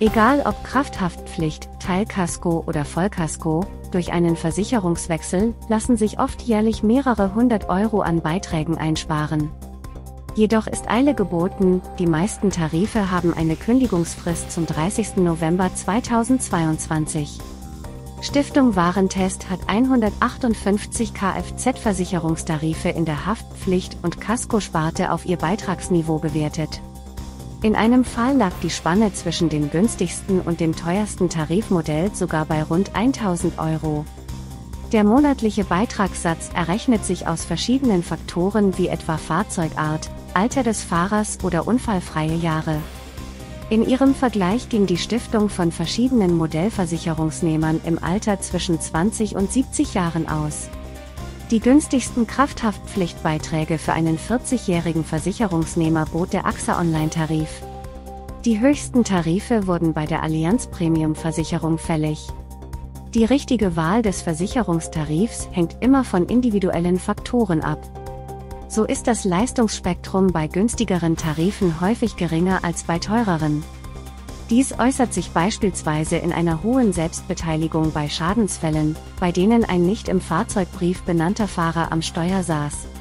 Egal ob Krafthaftpflicht, Teilkasko oder Vollkasko, durch einen Versicherungswechsel lassen sich oft jährlich mehrere hundert Euro an Beiträgen einsparen. Jedoch ist Eile geboten, die meisten Tarife haben eine Kündigungsfrist zum 30. November 2022. Stiftung Warentest hat 158 Kfz-Versicherungstarife in der Haftpflicht- und Kaskosparte auf ihr Beitragsniveau bewertet. In einem Fall lag die Spanne zwischen dem günstigsten und dem teuersten Tarifmodell sogar bei rund 1.000 Euro. Der monatliche Beitragssatz errechnet sich aus verschiedenen Faktoren wie etwa Fahrzeugart, Alter des Fahrers oder unfallfreie Jahre. In ihrem Vergleich ging die Stiftung von verschiedenen Modellversicherungsnehmern im Alter zwischen 20 und 70 Jahren aus. Die günstigsten Krafthaftpflichtbeiträge für einen 40-jährigen Versicherungsnehmer bot der AXA Online-Tarif. Die höchsten Tarife wurden bei der Allianz Premium Versicherung fällig. Die richtige Wahl des Versicherungstarifs hängt immer von individuellen Faktoren ab. So ist das Leistungsspektrum bei günstigeren Tarifen häufig geringer als bei teureren. Dies äußert sich beispielsweise in einer hohen Selbstbeteiligung bei Schadensfällen, bei denen ein nicht im Fahrzeugbrief benannter Fahrer am Steuer saß.